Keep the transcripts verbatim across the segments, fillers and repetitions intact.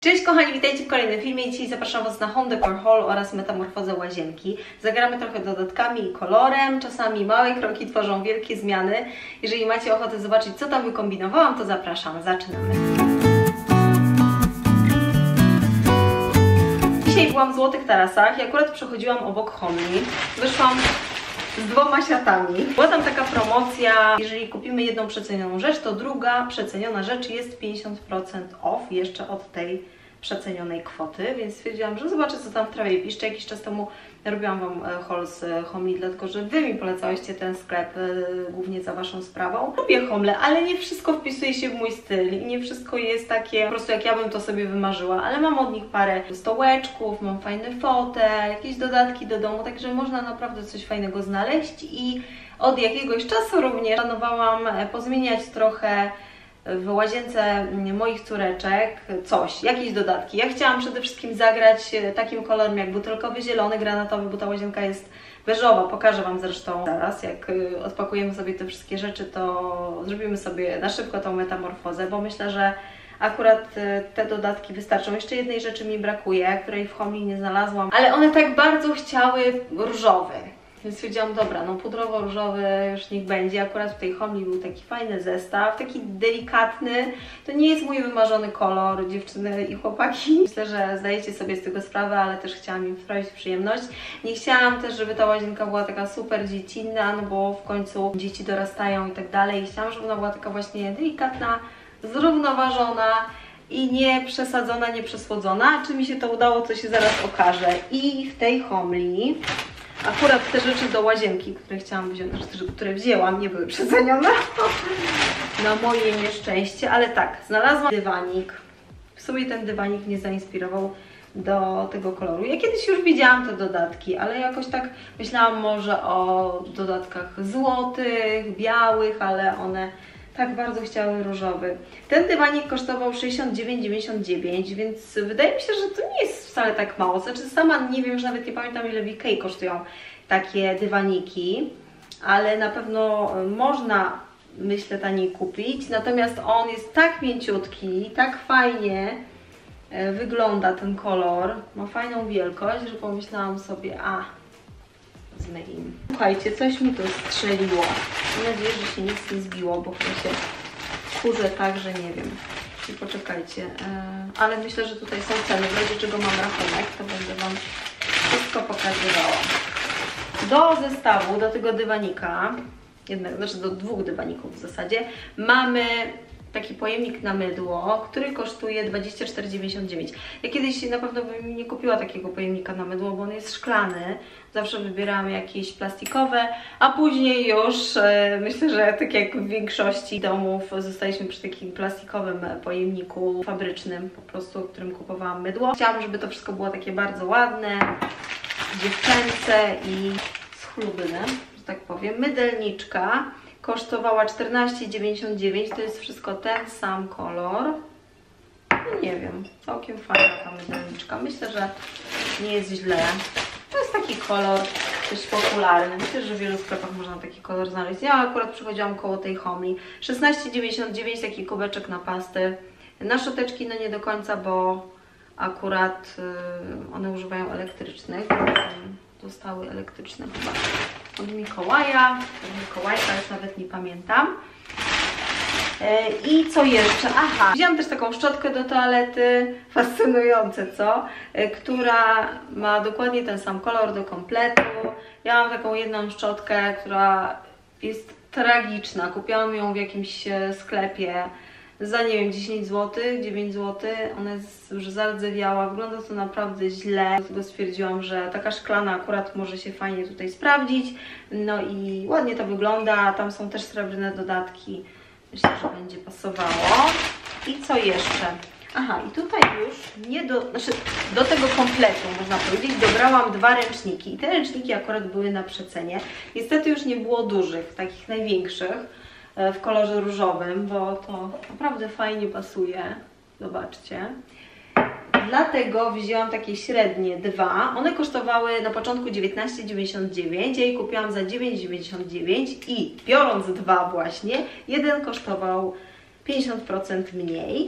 Cześć kochani, witajcie w kolejnym filmie. Dzisiaj zapraszam Was na Home Decor Haul oraz metamorfozę łazienki. Zagramy trochę dodatkami i kolorem, czasami małe kroki tworzą wielkie zmiany. Jeżeli macie ochotę zobaczyć, co tam wykombinowałam, to zapraszam, zaczynamy. Dzisiaj byłam w Złotych Tarasach i akurat przechodziłam obok Homli. Wyszłam z dwoma siatami. Była tam taka promocja, jeżeli kupimy jedną przecenioną rzecz, to druga przeceniona rzecz jest pięćdziesiąt procent off jeszcze od tej przecenionej kwoty, więc stwierdziłam, że zobaczę, co tam w trawie piszczy. Jakiś czas temu robiłam Wam haul z Homli, dlatego że Wy mi polecałyście ten sklep głównie za Waszą sprawą. Lubię Homle, ale nie wszystko wpisuje się w mój styl i nie wszystko jest takie po prostu jak ja bym to sobie wymarzyła, ale mam od nich parę stołeczków, mam fajny fotel, jakieś dodatki do domu, także można naprawdę coś fajnego znaleźć i od jakiegoś czasu również planowałam pozmieniać trochę w łazience moich córeczek coś, jakieś dodatki. Ja chciałam przede wszystkim zagrać takim kolorem jak butelkowy zielony, granatowy, bo ta łazienka jest beżowa. Pokażę Wam zresztą zaraz, jak odpakujemy sobie te wszystkie rzeczy, to zrobimy sobie na szybko tą metamorfozę, bo myślę, że akurat te dodatki wystarczą. Jeszcze jednej rzeczy mi brakuje, której w Homli nie znalazłam, ale one tak bardzo chciały różowy. Więc stwierdziłam, dobra, no pudrowo-różowy już niech będzie. Akurat w tej Homli był taki fajny zestaw, taki delikatny. To nie jest mój wymarzony kolor, dziewczyny i chłopaki. Myślę, że zdajecie sobie z tego sprawę, ale też chciałam im sprawić przyjemność. Nie chciałam też, żeby ta łazienka była taka super dziecinna, no bo w końcu dzieci dorastają i tak dalej. I chciałam, żeby ona była taka właśnie delikatna, zrównoważona i nie przesadzona, nie przesłodzona. Czy mi się to udało, to się zaraz okaże. I w tej Homli akurat te rzeczy do łazienki, które chciałam wziąć, które wzięłam, nie były przecenione na moje nieszczęście, ale tak, znalazłam dywanik. W sumie ten dywanik mnie zainspirował do tego koloru. Ja kiedyś już widziałam te dodatki, ale jakoś tak myślałam może o dodatkach złotych, białych, ale one tak bardzo chciały różowy. Ten dywanik kosztował sześćdziesiąt dziewięć dziewięćdziesiąt dziewięć, więc wydaje mi się, że to nie jest wcale tak mało. Znaczy sama nie wiem, że nawet nie pamiętam, ile w Ikei kosztują takie dywaniki, ale na pewno można, myślę, taniej kupić. Natomiast on jest tak mięciutki, tak fajnie wygląda ten kolor, ma fajną wielkość, że pomyślałam sobie, a wezmę im. Słuchajcie, coś mi tu strzeliło. Mam nadzieję, że się nic nie zbiło, bo chyba się kurzę tak, że nie wiem. I poczekajcie, yy, ale myślę, że tutaj są ceny. W razie czego mam rachunek, to będę Wam wszystko pokazywała. Do zestawu, do tego dywanika, jednak, znaczy do dwóch dywaników w zasadzie, mamy taki pojemnik na mydło, który kosztuje dwadzieścia cztery dziewięćdziesiąt dziewięć. Ja kiedyś na pewno bym nie kupiła takiego pojemnika na mydło, bo on jest szklany. Zawsze wybieramy jakieś plastikowe, a później już e, myślę, że tak jak w większości domów zostaliśmy przy takim plastikowym pojemniku fabrycznym, po prostu, w którym kupowałam mydło. Chciałam, żeby to wszystko było takie bardzo ładne, dziewczęce i schludne, że tak powiem. Mydelniczka kosztowała czternaście dziewięćdziesiąt dziewięć, to jest wszystko ten sam kolor. No nie wiem, całkiem fajna ta mydelniczka. Myślę, że nie jest źle. To jest taki kolor dość popularny. Myślę, że w wielu sklepach można taki kolor znaleźć. Ja akurat przychodziłam koło tej Homli. szesnaście dziewięćdziesiąt dziewięć, taki kubeczek na pasty. Na szczoteczki no nie do końca, bo akurat yy, one używają elektrycznych. Zostały elektryczne chyba od Mikołaja, od Mikołajka, już nawet nie pamiętam. I co jeszcze? Aha, wzięłam też taką szczotkę do toalety, fascynujące co, która ma dokładnie ten sam kolor do kompletu. Ja mam taką jedną szczotkę, która jest tragiczna, kupiłam ją w jakimś sklepie za nie wiem dziesięć złotych, dziewięć złotych, ona jest już zardzewiała, wygląda to naprawdę źle, dlatego stwierdziłam, że taka szklana akurat może się fajnie tutaj sprawdzić, no i ładnie to wygląda, tam są też srebrne dodatki, myślę, że będzie pasowało. I co jeszcze? Aha, i tutaj już nie do, znaczy do tego kompletu, można powiedzieć, dobrałam dwa ręczniki i te ręczniki akurat były na przecenie, niestety już nie było dużych, takich największych, w kolorze różowym, bo to naprawdę fajnie pasuje, zobaczcie. Dlatego wzięłam takie średnie dwa, one kosztowały na początku dziewiętnaście dziewięćdziesiąt dziewięć, ja je kupiłam za dziewięć dziewięćdziesiąt dziewięć i biorąc dwa właśnie, jeden kosztował pięćdziesiąt procent mniej,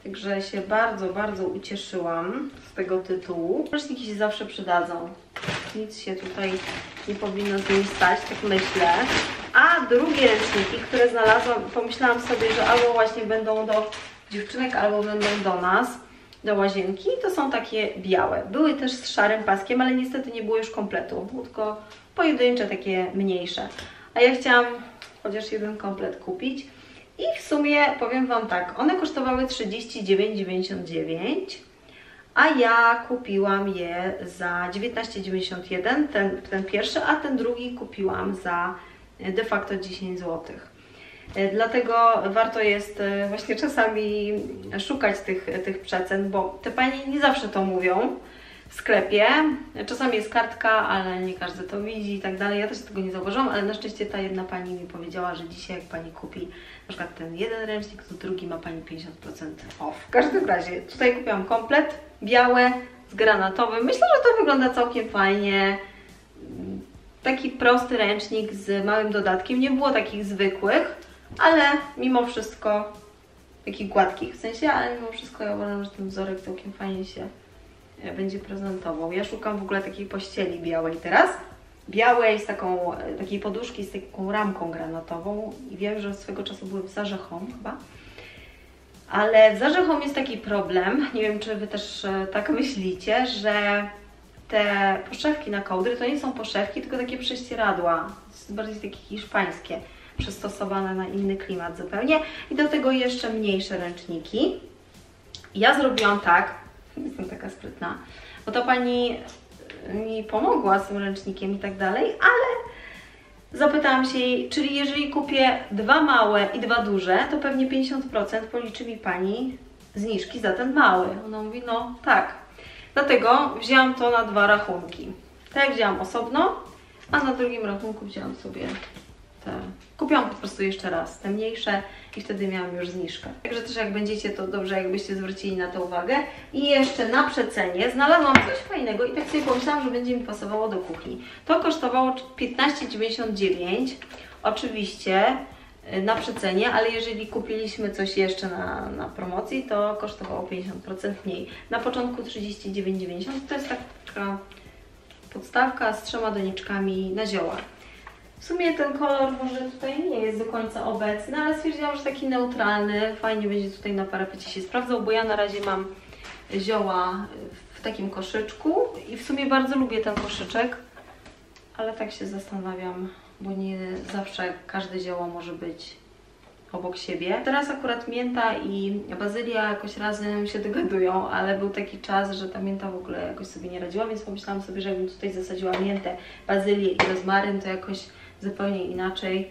Także się bardzo, bardzo ucieszyłam z tego tytułu. Ręczniki się zawsze przydadzą. Nic się tutaj nie powinno z nimi stać, tak myślę. A drugie ręczniki, które znalazłam, pomyślałam sobie, że albo właśnie będą do dziewczynek, albo będą do nas, do łazienki. To są takie białe. Były też z szarym paskiem, ale niestety nie było już kompletu. Było tylko pojedyncze, takie mniejsze. A ja chciałam chociaż jeden komplet kupić. I w sumie powiem Wam tak, one kosztowały trzydzieści dziewięć dziewięćdziesiąt dziewięć, a ja kupiłam je za dziewiętnaście dziewięćdziesiąt jeden, ten, ten pierwszy, a ten drugi kupiłam za de facto dziesięć złotych. Dlatego warto jest właśnie czasami szukać tych, tych przecen, bo te panie nie zawsze to mówią w sklepie. Czasami jest kartka, ale nie każdy to widzi i tak dalej. Ja też tego nie zauważyłam, ale na szczęście ta jedna pani mi powiedziała, że dzisiaj jak pani kupi na przykład ten jeden ręcznik, to drugi ma pani pięćdziesiąt procent off. W każdym razie tutaj kupiłam komplet białe z granatowym. Myślę, że to wygląda całkiem fajnie. Taki prosty ręcznik z małym dodatkiem. Nie było takich zwykłych, ale mimo wszystko takich gładkich w sensie, ale mimo wszystko ja uważam, że ten wzorek całkiem fajnie się będzie prezentował. Ja szukam w ogóle takiej pościeli białej teraz. Białej z taką, takiej poduszki z taką ramką granatową i wiem, że swego czasu były w Zarze Home chyba. Ale w Zarze Home jest taki problem, nie wiem czy Wy też tak myślicie, że te poszewki na kołdry to nie są poszewki, tylko takie prześcieradła, bardziej takie hiszpańskie, przystosowane na inny klimat zupełnie i do tego jeszcze mniejsze ręczniki. Ja zrobiłam tak, jestem taka sprytna, bo ta pani mi pomogła z tym ręcznikiem i tak dalej, ale zapytałam się jej, czyli jeżeli kupię dwa małe i dwa duże, to pewnie pięćdziesiąt procent policzy mi pani zniżki za ten mały. Ona mówi, no tak. Dlatego wzięłam to na dwa rachunki. Tak wzięłam osobno, a na drugim rachunku wzięłam sobie te. Kupiłam po prostu jeszcze raz te mniejsze i wtedy miałam już zniżkę. Także też jak będziecie, to dobrze jakbyście zwrócili na to uwagę. I jeszcze na przecenie znalazłam coś fajnego i tak sobie pomyślałam, że będzie mi pasowało do kuchni. To kosztowało piętnaście dziewięćdziesiąt dziewięć, oczywiście na przecenie, ale jeżeli kupiliśmy coś jeszcze na, na promocji, to kosztowało pięćdziesiąt procent mniej. Na początku trzydzieści dziewięć dziewięćdziesiąt, to jest taka podstawka z trzema doniczkami na zioła. W sumie ten kolor może tutaj nie jest do końca obecny, ale stwierdziłam, że taki neutralny, fajnie będzie tutaj na parapecie się sprawdzał, bo ja na razie mam zioła w takim koszyczku i w sumie bardzo lubię ten koszyczek, ale tak się zastanawiam, bo nie zawsze każde zioło może być obok siebie. Teraz akurat mięta i bazylia jakoś razem się dogadują, ale był taki czas, że ta mięta w ogóle jakoś sobie nie radziła, więc pomyślałam sobie, że jakbym tutaj zasadziła miętę, bazylię i rozmaryn, to jakoś zupełnie inaczej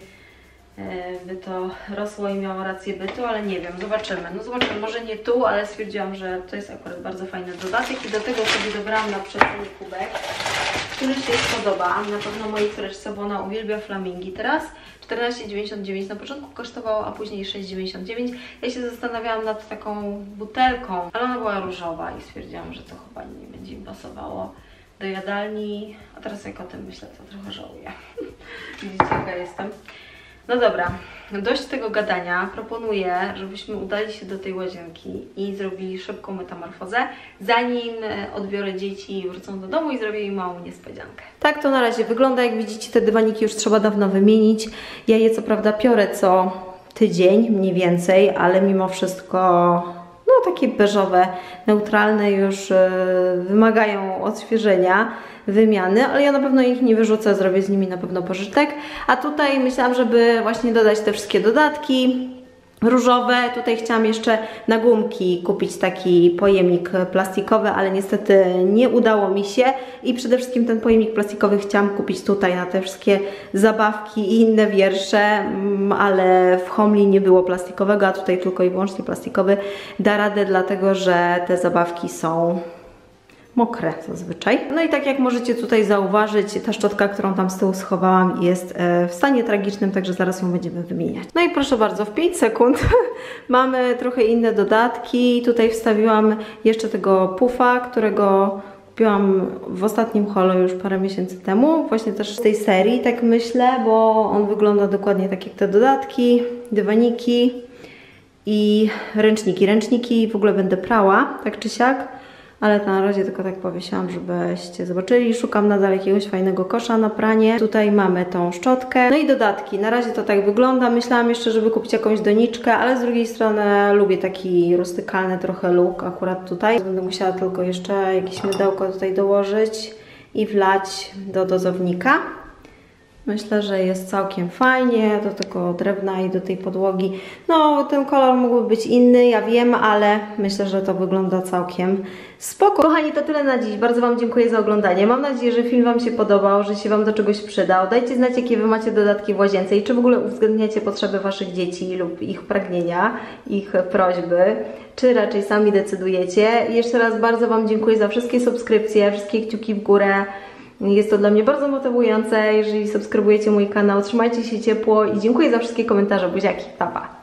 by to rosło i miało rację bytu, ale nie wiem, zobaczymy. No zobaczymy, może nie tu, ale stwierdziłam, że to jest akurat bardzo fajny dodatek i do tego sobie dobrałam na przecenie kubek, który się spodoba na pewno mojej córeczce, bo ona uwielbia flamingi. Teraz czternaście dziewięćdziesiąt dziewięć na początku kosztowało, a później sześć dziewięćdziesiąt dziewięć. Ja się zastanawiałam nad taką butelką, ale ona była różowa i stwierdziłam, że to chyba nie będzie mi pasowało do jadalni, a teraz jak o tym myślę, to trochę żałuję. Widzicie, jaka jestem. No dobra, dość tego gadania. Proponuję, żebyśmy udali się do tej łazienki i zrobili szybką metamorfozę, zanim odbiorę dzieci i wrócą do domu i zrobię im małą niespodziankę. Tak to na razie wygląda. Jak widzicie, te dywaniki już trzeba dawno wymienić. Ja je co prawda piorę co tydzień mniej więcej, ale mimo wszystko no takie beżowe, neutralne już yy, wymagają odświeżenia, wymiany, ale ja na pewno ich nie wyrzucę, zrobię z nimi na pewno pożytek. A tutaj myślałam, żeby właśnie dodać te wszystkie dodatki różowe. Tutaj chciałam jeszcze na gumki kupić taki pojemnik plastikowy, ale niestety nie udało mi się i przede wszystkim ten pojemnik plastikowy chciałam kupić tutaj na te wszystkie zabawki i inne wiersze, ale w Homli nie było plastikowego, a tutaj tylko i wyłącznie plastikowy da radę, dlatego że te zabawki są mokre zazwyczaj. No i tak jak możecie tutaj zauważyć, ta szczotka, którą tam z tyłu schowałam, jest w stanie tragicznym, także zaraz ją będziemy wymieniać. No i proszę bardzo, w pięć sekund mamy trochę inne dodatki. Tutaj wstawiłam jeszcze tego pufa, którego kupiłam w ostatnim holo już parę miesięcy temu, właśnie też z tej serii, tak myślę, bo on wygląda dokładnie tak jak te dodatki, dywaniki. i ręczniki. Ręczniki w ogóle będę prała, tak czy siak, ale to na razie tylko tak powiesiłam, żebyście zobaczyli. Szukam nadal jakiegoś fajnego kosza na pranie. Tutaj mamy tą szczotkę. No i dodatki. Na razie to tak wygląda. Myślałam jeszcze, żeby kupić jakąś doniczkę, ale z drugiej strony lubię taki rustykalny trochę look akurat tutaj. Będę musiała tylko jeszcze jakieś mydełko tutaj dołożyć i wlać do dozownika. Myślę, że jest całkiem fajnie do tego drewna i do tej podłogi. No, ten kolor mógłby być inny, ja wiem, ale myślę, że to wygląda całkiem spoko. Kochani, to tyle na dziś. Bardzo Wam dziękuję za oglądanie. Mam nadzieję, że film Wam się podobał, że się Wam do czegoś przydał. Dajcie znać, jakie Wy macie dodatki w łazience i czy w ogóle uwzględniacie potrzeby Waszych dzieci lub ich pragnienia, ich prośby, czy raczej sami decydujecie. I jeszcze raz bardzo Wam dziękuję za wszystkie subskrypcje, wszystkie kciuki w górę. Jest to dla mnie bardzo motywujące, jeżeli subskrybujecie mój kanał. Trzymajcie się ciepło i dziękuję za wszystkie komentarze. Buziaki, pa pa!